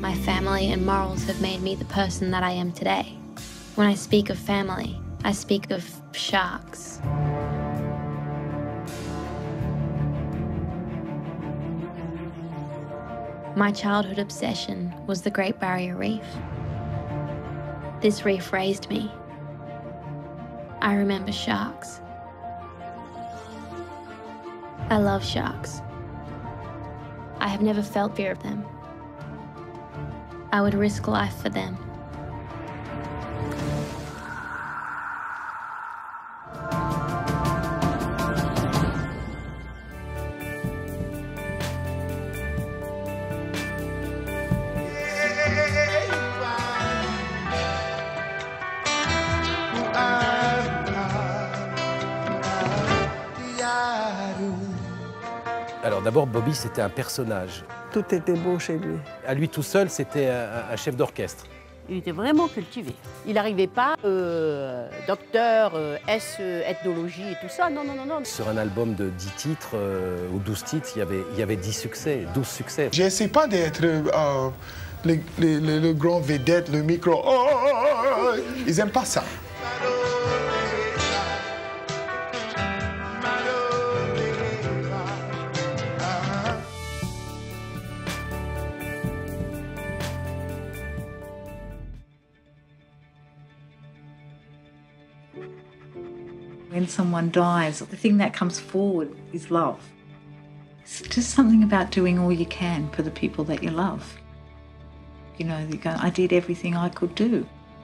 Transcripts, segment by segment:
my family and morals have made me the person that I am today. When I speak of family, I speak of sharks. My childhood obsession was the Great Barrier Reef. This reef raised me. I remember sharks. I love sharks. I have never felt fear of them. I would risk life for them. Alors d'abord, Bobby, c'était un personnage. Tout était beau chez lui. À lui tout seul, c'était un chef d'orchestre. Il était vraiment cultivé. Il n'arrivait pas, docteur, ethnologie et tout ça, non, non, non, non. Sur un album de 10 titres ou 12 titres, il y avait 10 succès, 12 succès. J'essaie pas d'être le grand vedette, le micro. Oh, ils n'aiment pas ça. When someone dies, the thing that comes forward is love. It's just something about doing all you can for the people that you love. You know, you go, I did everything I could do.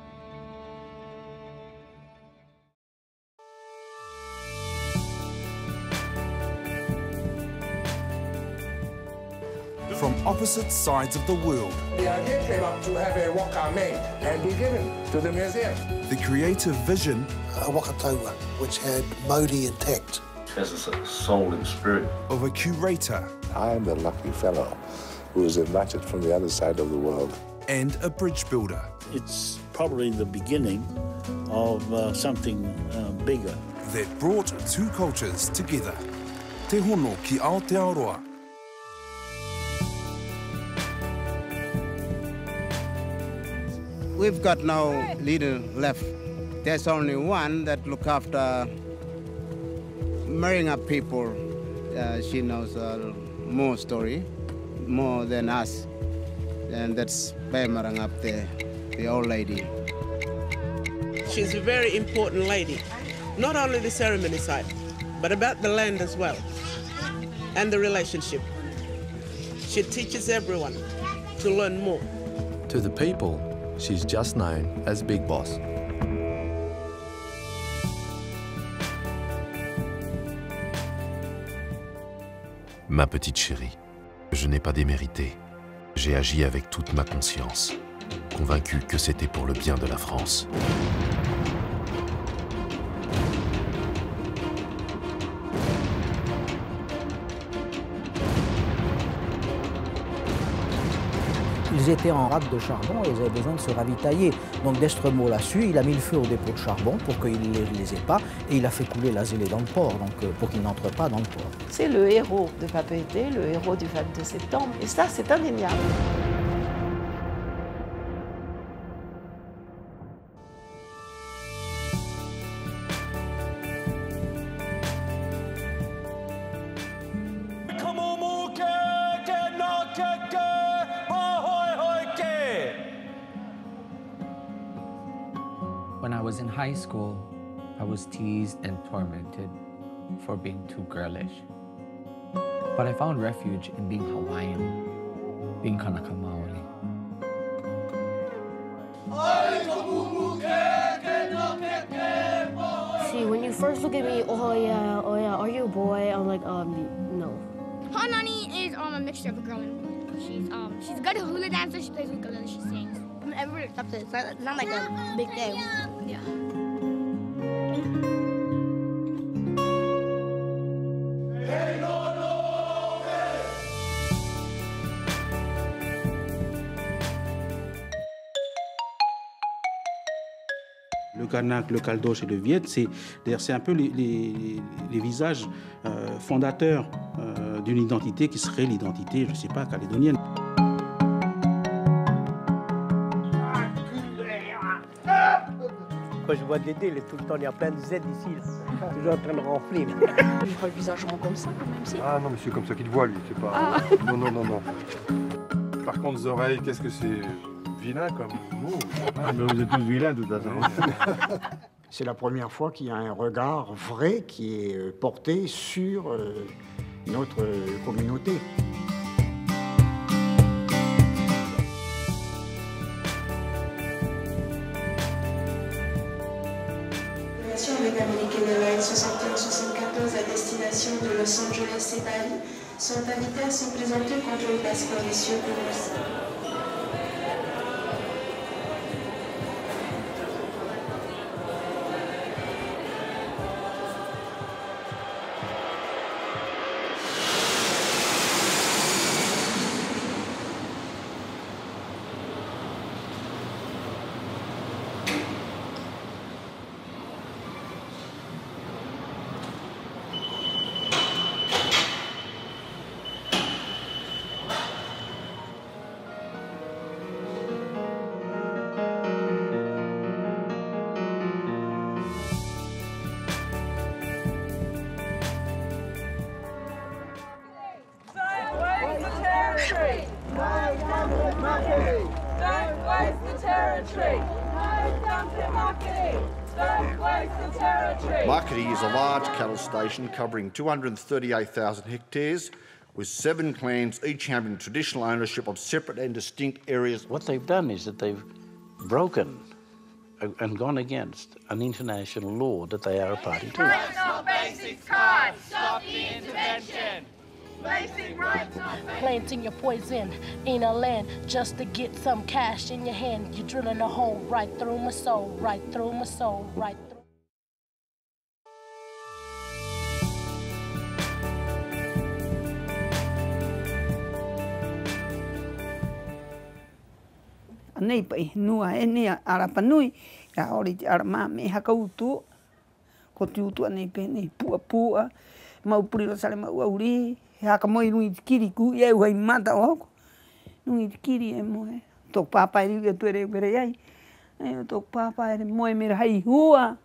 From opposite sides of the world. The idea came up to have a waka made and be given to the museum. The creative vision. A wakatoa, which had Māori intact. Has a soul and spirit. Of a curator. I am the lucky fellow who was invited from the other side of the world. And a bridge builder. It's probably the beginning of something bigger. That brought two cultures together. Te hono ki Aotearoa. We've got no leader left. There's only one that look after marrying up people. She knows more story, more than us. And that's Baimarang up there, the old lady. She's a very important lady. Not only the ceremony side, but about the land as well, and the relationship. She teaches everyone to learn more. To the people, she's just known as Big Boss. Ma petite chérie, je n'ai pas démérité. J'ai agi avec toute ma conscience, convaincu que c'était pour le bien de la France. Ils étaient en rade de charbon et ils avaient besoin de se ravitailler. Donc Destremaux l'a su, il a mis le feu au dépôt de charbon pour qu'ils ne les aient pas et il a fait couler la zélée dans le port, donc pour qu'ils n'entrent pas dans le port. C'est le héros de Papeete, le héros du 22 septembre, et ça c'est indéniable. When I was in high school, I was teased and tormented for being too girlish. But I found refuge in being Hawaiian, being Kanaka Maoli. See, when you first look at me, oh yeah, are you a boy? I'm like, no. Hanani is a mixture of a girl and boy. She's a good hula dancer. She plays ukulele. She sings. I mean, everybody accepts it. It's not like a big thing. Yeah. Le Kanak, le Caldoche et le Viet, c'est un peu les visages fondateurs d'une identité qui serait l'identité, je ne sais pas, calédonienne. Quand je vois Dédé, il est tout le temps, il y a plein de Z ici, là. Toujours en train de ronfler. J'ai pas le visage rond comme ça, quand même, si. Ah non, mais c'est comme ça qu'il te voit, lui, c'est pas... Ah. Non, non, non, non. Par contre, les oreilles, qu'est-ce que c'est vilain comme mot. Ah, mais vous êtes tous vilains, de toute façon. C'est la première fois qu'il y a un regard vrai qui est porté sur notre communauté. Avec American Airlines 61-74 à destination de Los Angeles et Paris sont invités à se présenter au contrôle passeport messieurs pour merci. Makati is a large cattle station covering 238,000 hectares with 7 clans, each having traditional ownership of separate and distinct areas. What they've done is that they've broken and gone against an international law that they are a party to. National Basics Card, stop the intervention. Basic rights. Planting your poison in a land just to get some cash in your hand. You're drilling a hole right through my soul, right through my soul, right through. Nei pai nua e ni ara panui ya ori ara ma me hakautu ko tu nei pe nei pua mau puri ro sale mau uri ha ka moi nui kiri ku e u hai mata o nui kiri e mo to papa ri ke tu ere bere ai e to papa ere mo me hai hua.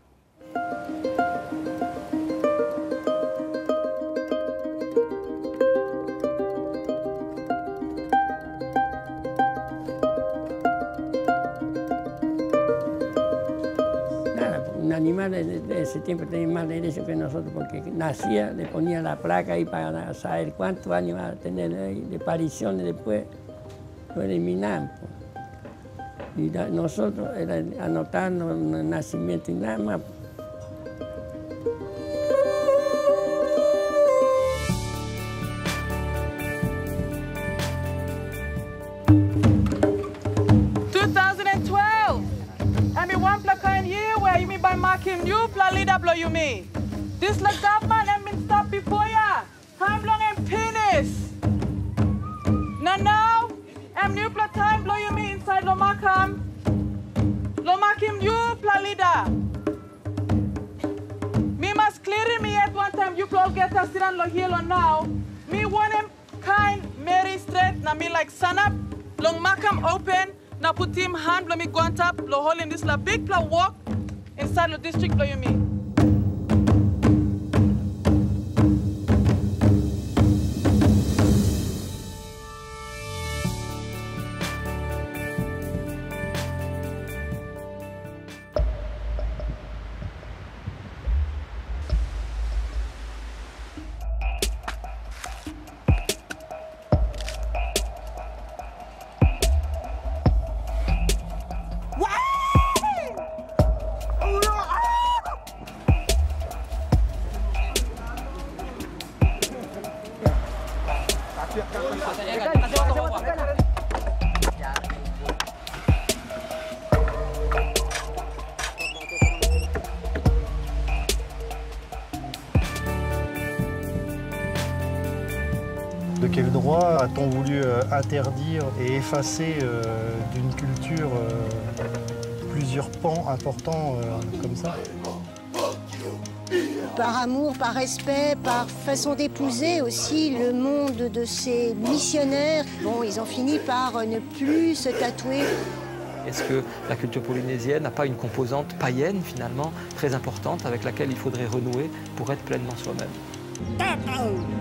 Un animal de ese tiempo tenía más derecho que nosotros porque nacía, le ponía la placa ahí para saber cuántos años va a tener de apariciones después lo eliminaban. Y nosotros era anotando el nacimiento y nada más. Marking you, Plalida blow you me. This like government and been stopped before ya. Time long and penis. Now, I'm new pla time blow you me inside Lomakam. Lomakim you, Plalida. Me must clear me at one time. You all get us in lo here now. Me want him kind, Mary straight. Na me like sun up. Long makam open. Na put him hand blow me go on top. Lo hole in this la big pla walk. Inside the district, blow you me. De quel droit a-t-on voulu interdire et effacer d'une culture plusieurs pans importants comme ça? Par amour, par respect, par façon d'épouser aussi le monde de ces missionnaires. Bon, ils ont fini par ne plus se tatouer Est-ce que la culture polynésienne n'a pas une composante païenne finalement très importante avec laquelle il faudrait renouer pour être pleinement soi-même?